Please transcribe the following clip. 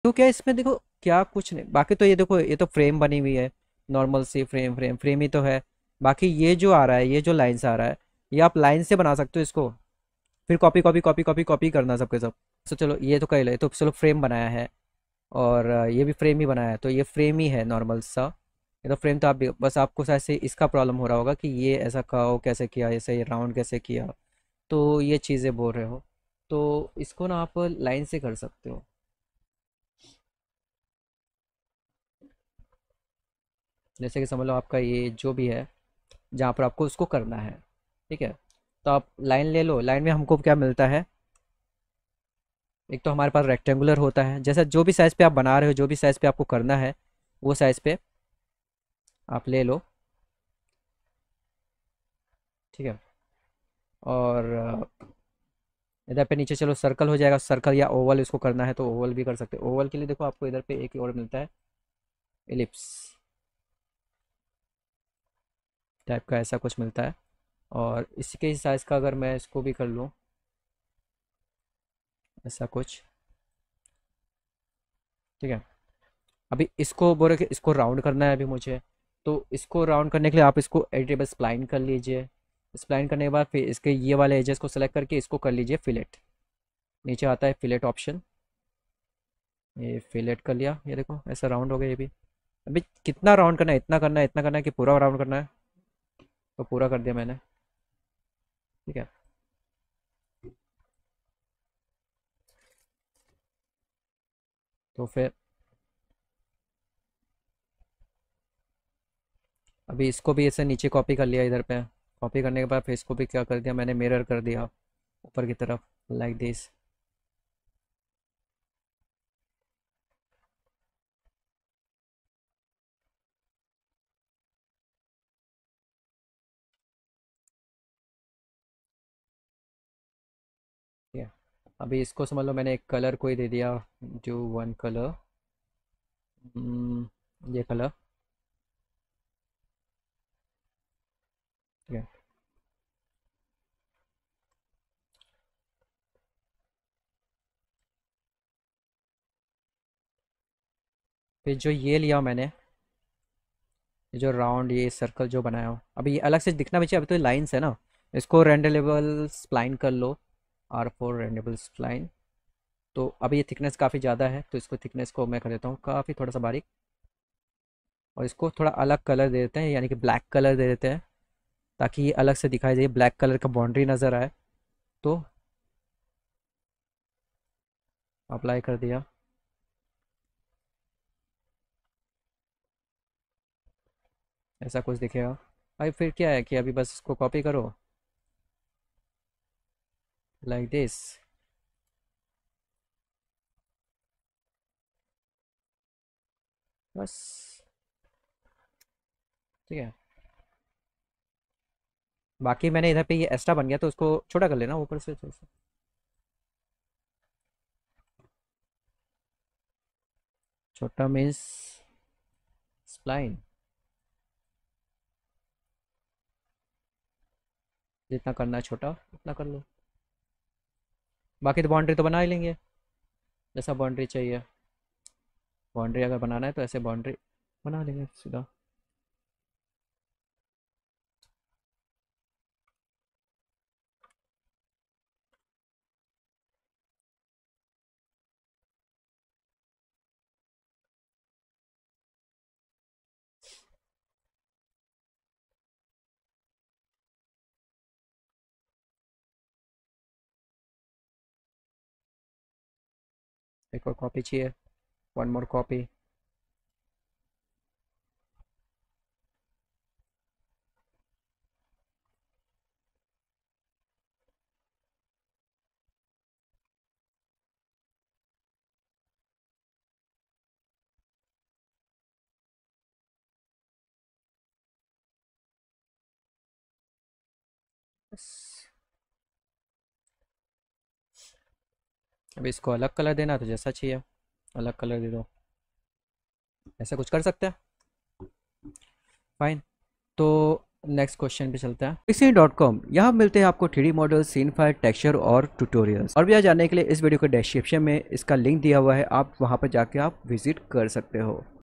तो क्या इसमें देखो, क्या कुछ नहीं, बाकी तो ये देखो, ये तो फ्रेम बनी हुई है, नॉर्मल सी फ्रेम फ्रेम फ्रेम ही तो है। बाकी ये जो आ रहा है, ये जो लाइन से आ रहा है, ये आप लाइन से बना सकते हो इसको, फिर copy copy copy copy copy करना सबके सब। तो चलो ये तो कह ले, तो चलो फ्रेम बनाया है, और ये भी फ्रेम ही बनाया है, तो ये फ्रेम ही है नॉर्मल सा। ये तो फ्रेम तो आप बस आपको शायद से इसका प्रॉब्लम हो रहा होगा कि ये ऐसा कहो कैसे किया, ऐसे ये राउंड कैसे किया, तो ये चीज़ें बोल रहे हो। तो इसको ना आप लाइन से कर सकते हो। जैसे कि समझ लो आपका ये जो भी है, जहाँ पर आपको उसको करना है, ठीक है। तो आप लाइन ले लो, लाइन में हमको क्या मिलता है, एक तो हमारे पास रेक्टेंगुलर होता है, जैसा जो भी साइज़ पे आप बना रहे हो, जो भी साइज़ पे आपको करना है, वो साइज़ पे आप ले लो, ठीक है। और इधर पे नीचे चलो सर्कल हो जाएगा, सर्कल या ओवल इसको करना है तो ओवल भी कर सकते हो। ओवल के लिए देखो आपको इधर पे एक और मिलता है, एलिप्स टाइप का ऐसा कुछ मिलता है। और इसके साइज़ का अगर मैं इसको भी कर लूँ, ऐसा कुछ, ठीक है। अभी इसको बोल रहे कि इसको राउंड करना है अभी मुझे, तो इसको राउंड करने के लिए आप इसको एडिटेबल स्प्लाइन कर लीजिए। स्प्लाइन करने के बाद फिर इसके ये वाले एजेस को सेलेक्ट करके इसको कर लीजिए फिलेट। नीचे आता है फिलेट ऑप्शन, ये फिलेट कर लिया, ये देखो ऐसा राउंड हो गया ये भी। अभी कितना राउंड करना है, इतना करना है, इतना करना है कि पूरा राउंड करना है, तो पूरा कर दिया मैंने, ठीक है। तो फिर अभी इसको भी ऐसे नीचे कॉपी कर लिया इधर पे। कॉपी करने के बाद फिर इसको भी क्या कर दिया मैंने, मिरर कर दिया ऊपर की तरफ, लाइक दिस। ठीक है। अभी इसको समझ लो मैंने एक कलर कोई दे दिया, जो वन कलर, ये कलर, ठीक है। फिर जो ये लिया मैंने, ये जो राउंड ये सर्कल जो बनाया हो, अभी ये अलग से दिखना भी चाहिए, अभी तो लाइन्स है ना। इसको रेंडरेबल स्प्लाइन कर लो, R4 रेंडरेबल स्प्लाइन। तो अभी ये थिकनेस काफ़ी ज़्यादा है, तो इसको थिकनेस को मैं कर देता हूँ काफ़ी थोड़ा सा बारीक, और इसको थोड़ा अलग कलर दे देते हैं, यानी कि ब्लैक कलर दे देते हैं, ताकि ये अलग से दिखाई दे, ब्लैक कलर का बाउंड्री नज़र आए। तो अप्लाई कर दिया, ऐसा कुछ दिखेगा। अभी फिर क्या है कि अभी बस इसको कॉपी करो, लाइक दिस, बस, ठीक है। बाकी मैंने इधर पे ये एक्स्ट्रा बन गया, तो उसको छोटा कर लेना ऊपर से थोड़ा सा। छोटा मीन्स स्प्लाइन, जितना करना है छोटा उतना कर लो। बाकी तो बाउंड्री तो बना ही लेंगे, जैसा बाउंड्री चाहिए। बाउंड्री अगर बनाना है तो ऐसे बाउंड्री बना लेंगे सीधा। एक और कॉपी चाहिए, वन मोर कॉपी। बस, अभी इसको अलग कलर देना है तो जैसा चाहिए अलग कलर दे दो, ऐसा कुछ कर सकते हैं, फाइन। तो नेक्स्ट क्वेश्चन पे चलते हैं। Pixie.com, यहाँ मिलते हैं आपको 3D model, scene file, texture और ट्यूटोरियल्स। और भी यहाँ जानने के लिए इस वीडियो के डिस्क्रिप्शन में इसका लिंक दिया हुआ है, आप वहाँ पर जाके आप विजिट कर सकते हो।